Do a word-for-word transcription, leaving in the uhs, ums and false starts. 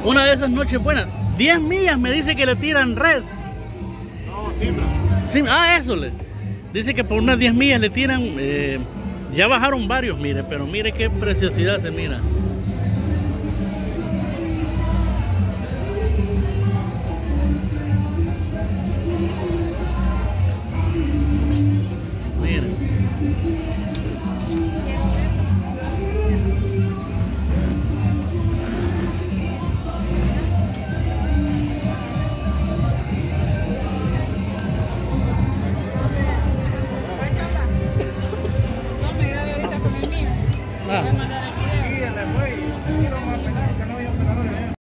Una de esas noches buenas. diez millas me dice que le tiran red. No, timbra. Sí, ah, eso le. Dice que por unas diez millas le tiran. Eh, ya bajaron varios, mire, pero mire qué preciosidad se mira.